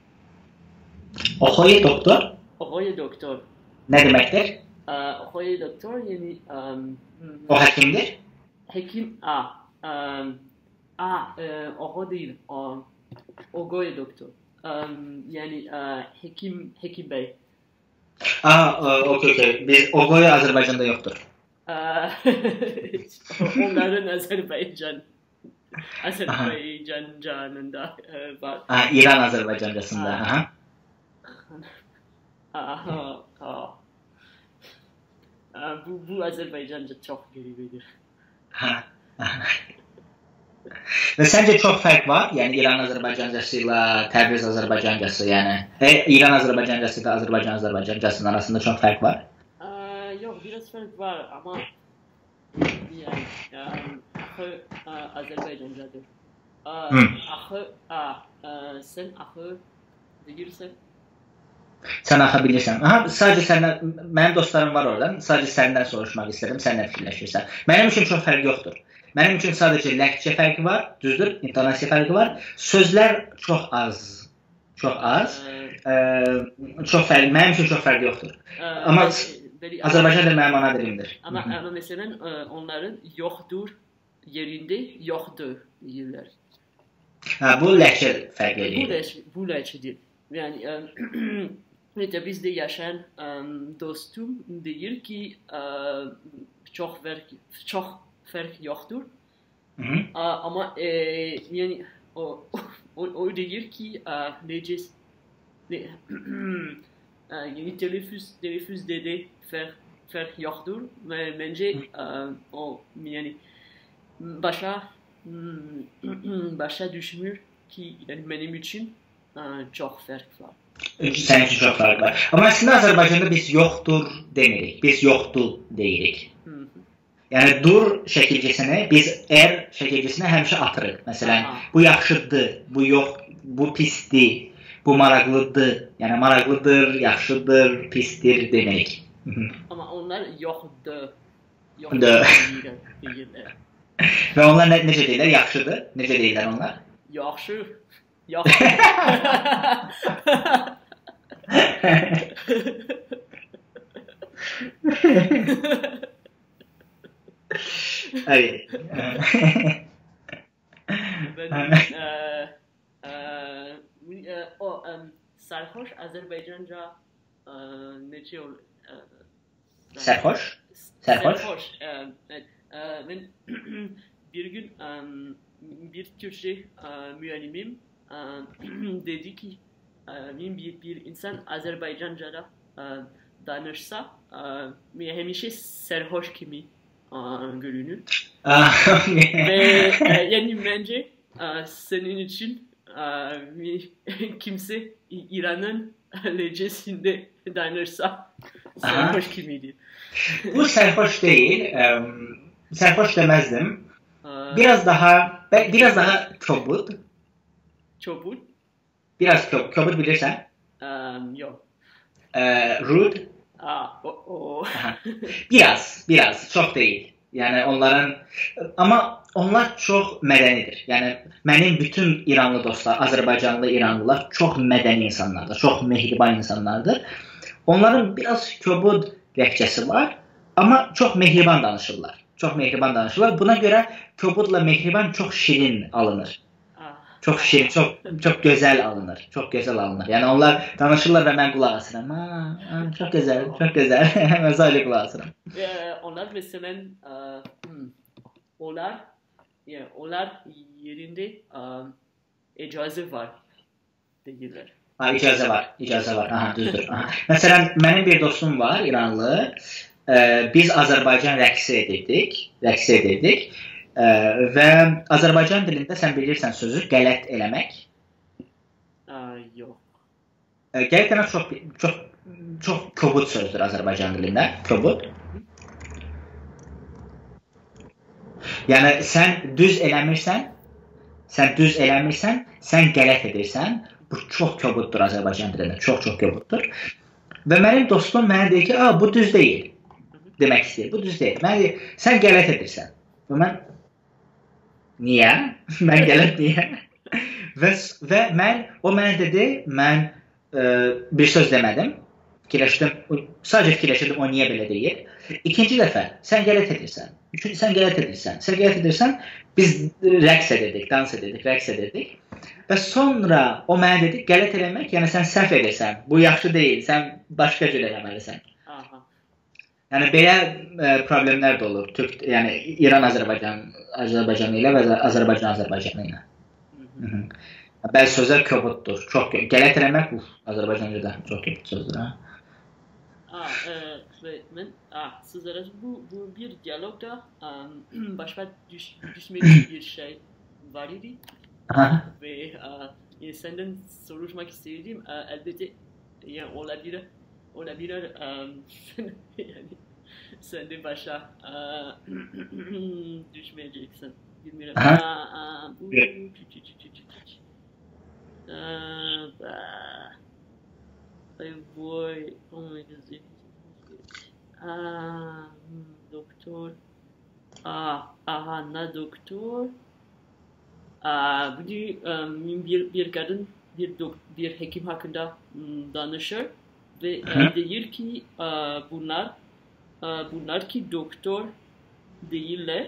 Oxoy doktor? Oxoy doktor. Ne deməkdir? Oxoy doktor yani o həkimdir? Hekim oxo değil. Ogoy doktor. Yani Hekim Bey. Okey. Biz Ogoy Azərbaycanda yoxdur. Onların Azerbaycan'ında var. İran Azərbaycancasında. Bu Azerbaycanca çok geribedir. Və səncə çox fərq var? Yəni İran Azərbaycancası ilə Təbriz Azərbaycancası, yəni İran Azərbaycancası ilə Azərbaycan Azərbaycancasının arasında çox fərq var? Yox, biraz fərq var ama yani Azerbaycancadır. Sen deyirsən? Sən bilirsən. Sadəcə səndən, mənim dostlarım var oradan, sadəcə səndən soruşmaq istədim, sən nə fikirləşirsən? Mənim üçün çox fərq yoxdur. Mənim üçün sadəcə ləhcə fərqi var, düzdür, intonasiya fərqi var. Sözlər çox az. Mənim üçün çox fərqi yoxdur. Amma Azərbaycan dili mənim ana dilimdir. Ama mesela onların yoxdur yerində yoxdur deyirlər. Bu ləhcə fərqlidir. Bu ləhcədir. Yani bizde yaşayan dostum deyir ki çok fark yoktur. Ama yani o deyir ki yani telaffuzda de fark yoktur. Ve bence o yani başa düşmür ki yani benim için çok fark var. Sənin üçün çox fərq var. Amma əslində Azərbaycanda biz yoxdur demirik. Biz yoxdur deyirik. Yəni dur şəkilcəsini biz şəkilcəsinə həmişə atırıq. Məsələn, bu yaxşıdır, bu yox, bu pisdir, bu maraqlıdır. Yəni maraqlıdır, yaxşıdır, pisdir demirik. Amma onlar yoxdur. Deyirlər. Və onlar necə deyirlər? Yaxşıdır. Necə deyirlər onlar? Yaxşı. Evet. Sarhoş Azerbaycanca neçə olur? Sarhoş? Ben bir gün bir Türkçe müəllimim dedi ki bir insan Azerbaycanca'da danışsa həmişə sarhoş kimi görünür. Ve yani bence senin için kimse İran'ın lehçesinde danışsa sarhoş gibiydi. Bu sarhoş değil. Sarhoş demezdim. Biraz daha kobud. Çobut? Biraz kobud bilirsen. Yok. Rude. Biraz çok değil. Yani onlar çok medenidir. Yani benim bütün İranlı dostlar, Azerbaycanlı İranlılar çok medeni insanlardır, çok mehriban insanlardır. Onların biraz kobud lehçesi var ama çok mehriban danışırlar. Buna göre kobudla mehriban çok şirin alınır. Çok şirin, çok güzel alınır. Yani onlar danışırlar ve ben kulak asıram. Çok güzel. Ben sadece kulak asıram. Onlar mesela onlar yerinde icazı var deyirlər. İcazə var. Aha, düzdür. Mesela benim bir dostum var, İranlı. Biz Azerbaycan rəqsi edirdik. Və Azərbaycan dilində sən bilirsən sözü qələt eləmək. Yox. Qələt eləmək çox kobud sözdür Azərbaycan dilində. Kobud. Yəni sən düz eləmirsən, sən qələt edirsən. Bu çox kobuddur Azərbaycan dilində. Çox kobuddur. Və mənim dostum mənə deyir ki, bu düz deyil. Demək istəyir. Bu düz deyil. Mənə deyir, sən qələt edirsən. Və mən niyə? Mən qələt niyə? Və o mənə dedi, mən bir söz demədim. Sadəcə fikirləşdim, o niyə belə deyir. İkinci dəfə, sən qələt edirsən. Çünki sən qəyət edirsən. Sən qəyət edirsən, biz rəqs edirdik, dans edirdik, rəqs edirdik. Və sonra o mənə dedi, qələt eləmək, yəni sən səhv edirsən, bu yaxşı deyil, sən başqa cür eləməlisən. Yəni belə problemlər də olur. Yəni İran Azərbaycanı ilə və Azərbaycan Azərbaycanı ilə. Bəzi sözlər kobuddur. Çox qələt eləmək Azərbaycancada çox kobud sözdür. Sizlere bu bir diyalogda başka düşmediği bir şey var idi. Ve senden soruşmak istediğim elbette yani olabilir yani sen de başa düşmeyeceksin. Bilmiyorum. Boy, oh my God. Doktor. Ne doktor? Bir kadın bir hekim hakkında danışır ve diyor ki bunlar ki doktor değiller,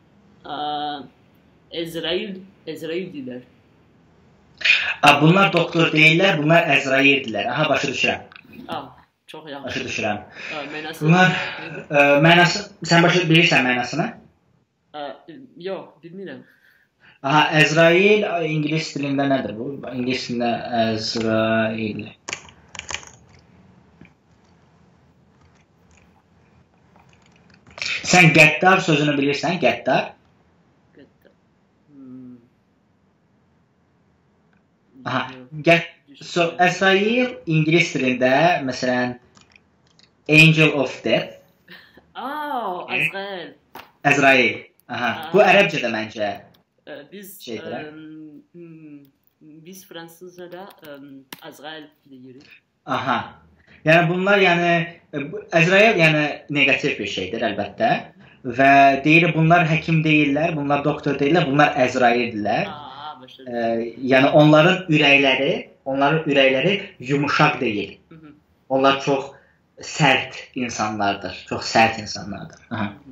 Ezrail'diler. Bunlar doktor değiller, bunlar Əzraildirlər. Aha, başa düşürəm. Çox yaxşı. Başa düşürəm. Bunlar mənası, sən başa bilirsən mənasını? Yox, bilmirəm. Aha, Əzrail ingilis dilində nədir bu? İngilis dilində Əzrail. Sən qəddar sözünü bilirsən, qəddar? Aha, Əzrail ingilis dilində, məsələn, Angel of Death. Azrail. Əzrail. Aha, bu ərəbcədə məncə. Biz Fransızca'da Azrail deyirik. Aha. Yəni bunlar Əzrail negativ bir şeydir əlbəttə və deyir bunlar həkim deyirlər, bunlar doktor deyirlər, bunlar Əzraildirlər. Yəni onların ürəkləri yumuşaq deyil. Onlar çox sərt insanlardır. Çox sərt insanlardır.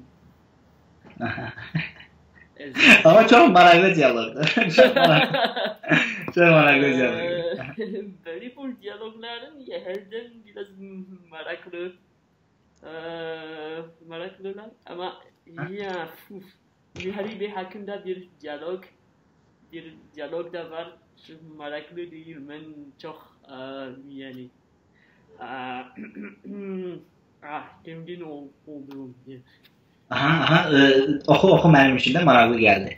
Ama çok maraqlı diyalogdur. Çok maraqlı diyalogdur. Böyle bu diyalogların herden biraz maraklılar ama ya Müharibe hakkında bir diyalog da var. Çok maraklı değil. Ben çok yani emin olduğum. Oxu mənim üçün də maraqlı gəldi.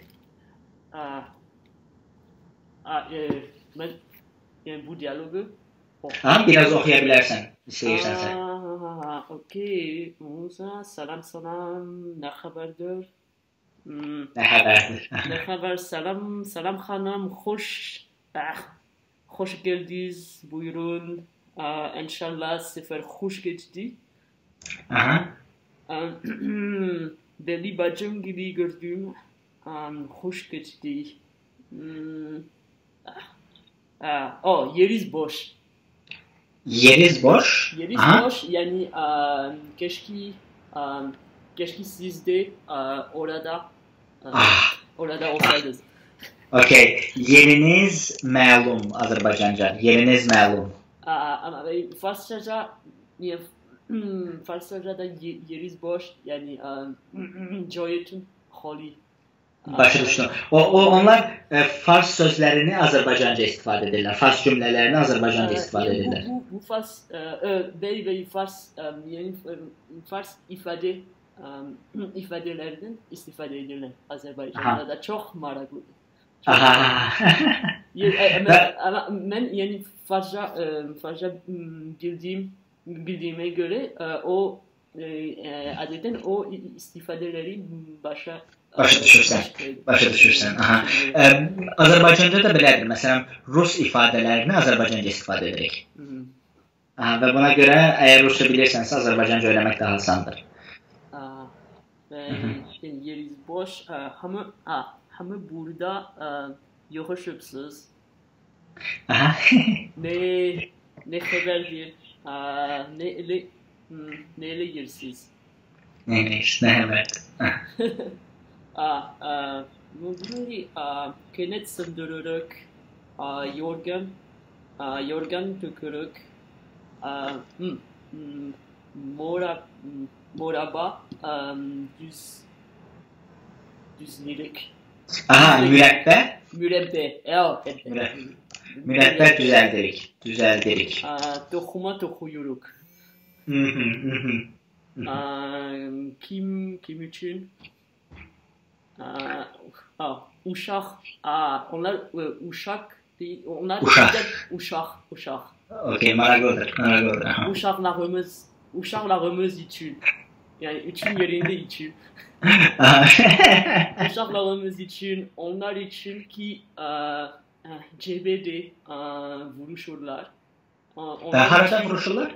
Mən yəni bu dialoqu biraz oxuya bilərsən, istəyirsənsə. Okey. Musa, salam, nə xəbərdir? Nə xəbərdir? Nə xəbər, salam xanım, xoş gəldiniz, buyurun. İnşallah sefer xoş geçti. Deli bacım gibi gördüm. Hoş geçti. Yeriz boş. Yeriz boş? Yeriz boş yani keşke siz de orada olsaydınız. Okey. Yeriniz məlum Azərbaycanca. Yeriniz məlum. Ama Farsça'da yeriz boş yani joyetun holi. Başa düşdüm. Onlar Fars sözlərini Azərbaycanca istifadə edirlər. Fars cümlələrini Azərbaycanca istifadə edirlər. Bu Fars Fars ifadelerden istifade edirlər Azərbaycanda da çox maraqlıdır. Ama ben yani Farsça bildiğime göre o adeten o istifadeleri başa düşürsən. Azərbaycanda da belədir. Məsələn, Rus ifadələrini Azərbaycanca istifadə edirik. Və buna görə əgər Rusça bilirsənsə Azərbaycanca öyrənmək daha asandır. Yeriz boş. Hamı burada yoxuşubsuz. Ne xəbərdir? Neyle yersiz? Evet. Bunları kenet sındırarak yorgan tökürük moraba düzlülük. Aha, mürebbe. Mürebbe. Evet. Mürebbe düzeldirik. Toxuma toxuyuruk. Kim için? Uşak. Onlar uşak değil. Onlar uşak. Okey, maraqlıdır. Uşaqlarımız için. Yani üçün yerinde için. Uşaqlarımız için, onlar için ki cephede vuruşurlar. Harada vuruşurlar?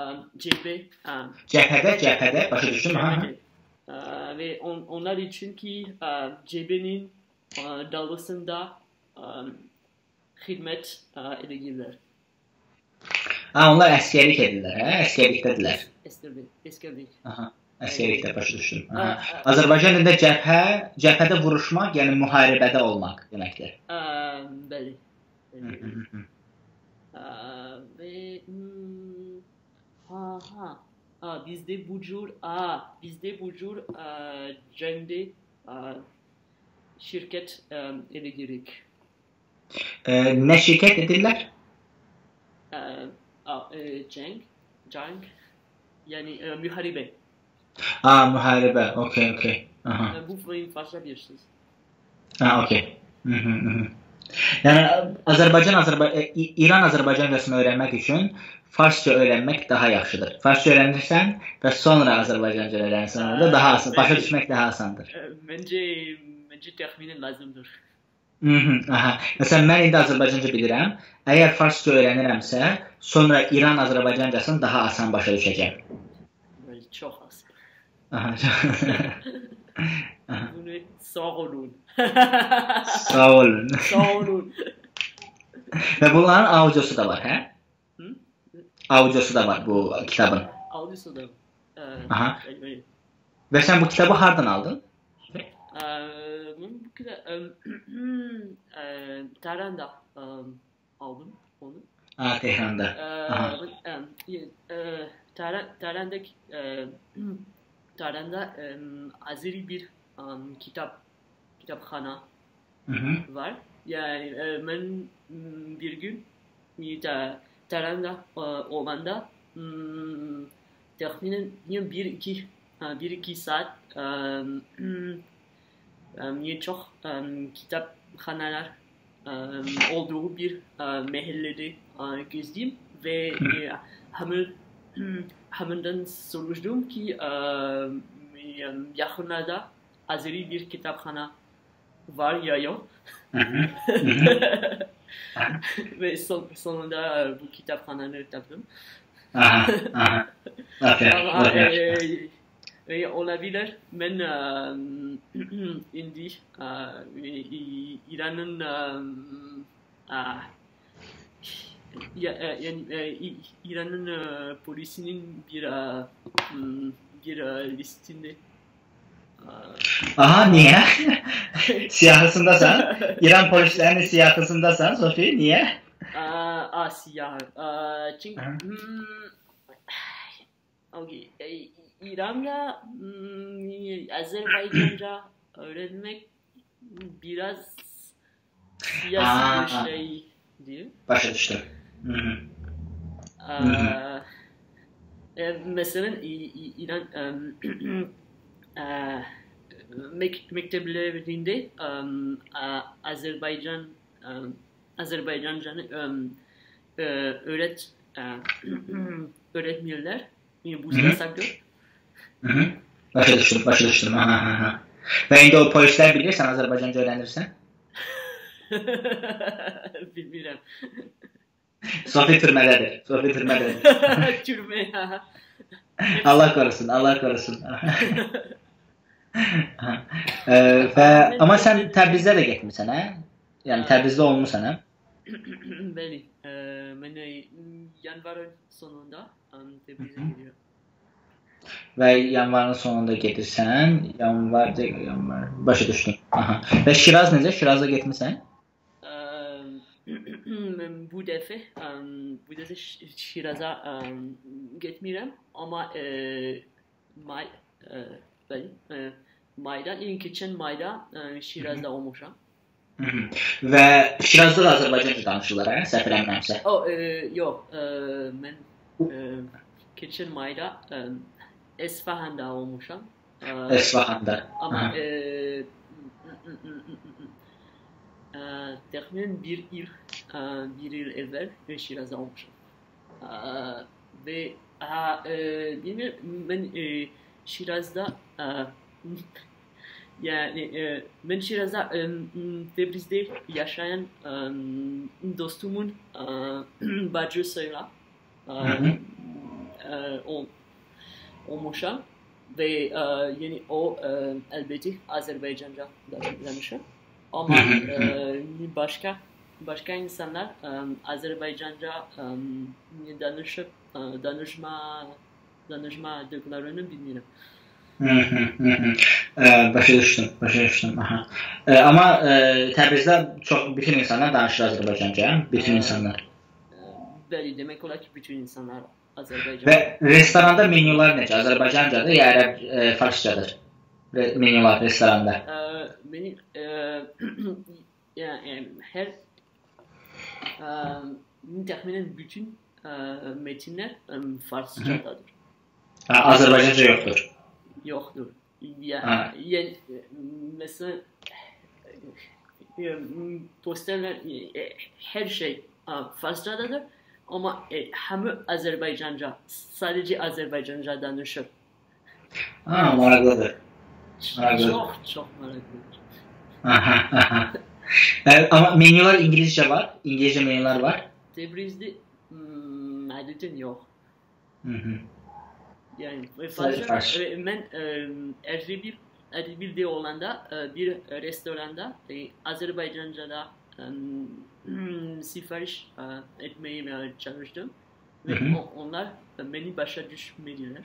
Cephede, başa düşdüm. Ve onlar için ki cephenin dalgasında hizmet edirlər. Onlar əsgərlik edirlər, hə? Əsgərlikdədirlər. Əsgərlik. Əsgərlikdə başa düşdüm. Azərbaycan dilində cəbhədə vuruşmaq, yəni müharibədə olmaq deməkdir. Bəli. Ve bizde bu cür cəngdə şirkət edirik. Nə şirkət edirlər? Cəng, yani müharibə. Müharibə, okey. Bu farsça bir söz. Okey. Yəni İran Azərbaycancasını öyrənmək üçün farsça öyrənmək daha yaxşıdır. Farsça öyrənirsən və sonra Azərbaycanca öyrənirsən, daha asan, başa düşmək daha asandır. Məncə təxminən lazımdır. Məsələn, mən indi Azərbaycanca bilirəm. Əgər farsça öyrənirəmsə, sonra İran Azərbaycancasını daha asan başa düşəcəm. Çox asan. Bunu sağ olun. Sağ olun. Və bunların audiosu da var, hə? Audiosu da var bu kitabın. Audiosu da var. Və sən bu kitabı hardan aldın? Bu kitabı Tehran'da aldım onu. Tehran'da. Tehran'da Azeri bir kitapxana var. Yani ben bir gün Tehran'da olanda tahminen 1-2 saat çok kitapxanalar olduğu bir mahallede gezdim ve hemen soruştum ki yakınlarda Azeri bir kitapxana var ya yok. Ve sonunda bu kitapxananı tapdım. Olabilir. Ben indi İran'ın İran'ın polisinin bir listinde. Niye? Siyahısındasan. İran polislerinin siyahısındasan Sofi, niye? Siyah. Çünkü İran'da Azerbaycanca öğrenmek biraz siyasi bir şey diyor. Başa düştüm. Mesela İran mekteplerinde Azerbaycancanı öğretmiyorlar. Bu yasaktır. Başa düştüm. Və indi o polislər bilirsən Azərbaycanca öyrənirsən? Bilmirəm. Sofi türmədədir. Türmə. Allah korusun. Amma sən Təbrizdə də getmirsən, hə? Yəni Təbrizdə olmusan, hə? Bəli. Mən yanvarın sonunda Təbrizə gidiyorum. Və yanvarın sonunda gedirsən. Yanvar. Başa düşdüm. Aha. Və Şiraz necə? Şiraza getmisən? Bu dəfə Şiraza getmirəm, amma mayda, keçən mayda Şirazda olmuşam. Və Şirazda da Azərbaycanca danışırlar, hə? Səhv eləmirəmsə. Yox, mən keçən mayda Esfahan'da olmuşam. Esfahan'da. Amma təxminən bir il evvel Şirazda olmuşam. Və bilmirəm, mən Şirazda ben Şirazda Tebriz'de yaşayan dostumun bacısıyla olmuşam ve yani o elbette Azerbaycanca danışır ama başka insanlar Azerbaycanca danışmadıklarını bilmiyorum. Başa düşdüm. Aha. Amma Təbrizdə bütün insanlar danışır Azərbaycanca, bütün insanlar. Bəli, demək olar ki, bütün insanlar Azərbaycanca. Və restoranda menyular necə? Azərbaycancadır ya ərəb farscadır? Menyular restoranda. Hər təxminən bütün metinlər farscadadır. Azərbaycanca yoxdur. Yoktur. Yani mesela posterler her şey Farsçadadır ama hem Azerbaycanca, sadece Azerbaycanca danışır. Maraqlıdır. Çok maraqlıdır. Ama menyular İngilizce var, İngilizce menyular var. Tebriz'de adeten yok. Yani ben Erbil'de olanda bir restoranda Azerbaycanca'da sipariş etmeye çalıştım ve onlar beni başa düşmediler.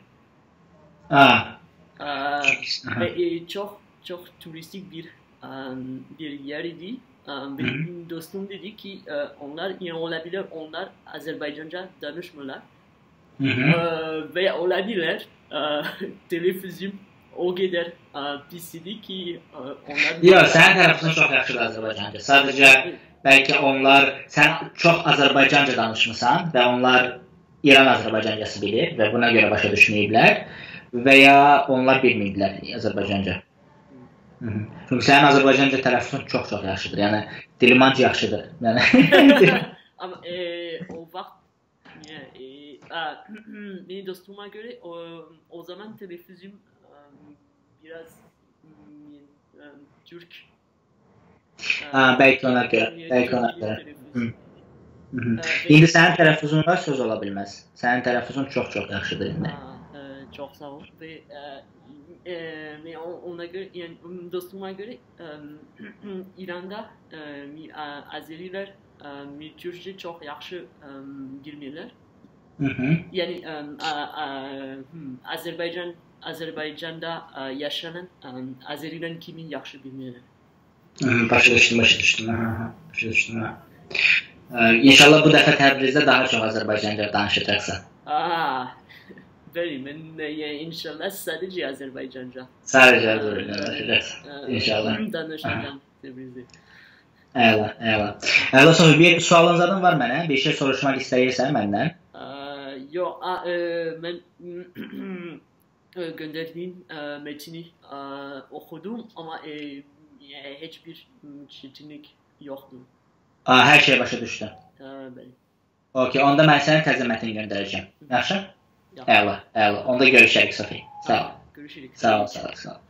Ve çok turistik bir yer idi. Benim dostum dedi ki onlar yani olabilir, onlar Azerbaycanca danışmıyorlar. Ve olabilir televizyon o kadar pis idi ki onlar... Yox, sənin tərəfindən çox yaxşıdır Azərbaycanca. Sadəcə bəlkə onlar, sən çox Azərbaycanca danışmısan və onlar İran Azərbaycancası bilir və buna görə başa düşməyiblər və ya onlar bilməyiblər Azərbaycanca. Çünki sənin Azərbaycanca tərəfindən çox yaxşıdır. Yəni dilimanc yaxşıdır. Ama o vaxt benim dostuma göre o zaman televizyon biraz Türk. Belki ona göre. İndi sənin tələffuzunda söz ola bilməz. Sənin tələffuzun çox yaxşıdır indi. Çok sağ ol. Ve ona göre yani dostuma göre İran'da Azeriler Türkçe çok yaxşı bilmirlər. Yani Azerbaycan'da yaşanan Azerilerin kimin yaxşı bilmirlər. Başa düşdüm. İnşallah bu dəfə Təbrizdə daha çox Azərbaycanca danışacaqsan. Bəli, mən inşallah sadece Azerbaycanca. Sadece danışacaqsan. İnşallah. Danışacağım Təbrizdə. Əla, sonra bir sualın zaten var mənə? Bir şey soruşmaq istəyirsən məndən? Yox, mən gönderdiğin metni okudum ama hiçbir çetinlik yoktu. Hər şey başa düşdüm. Bəli. Okey, onda mən sənə təzə mətn göndərəcəm. Yaxşı? Əla. Onda görüşərik Sofi. Sağ ol. Görüşürük. Sağ ol.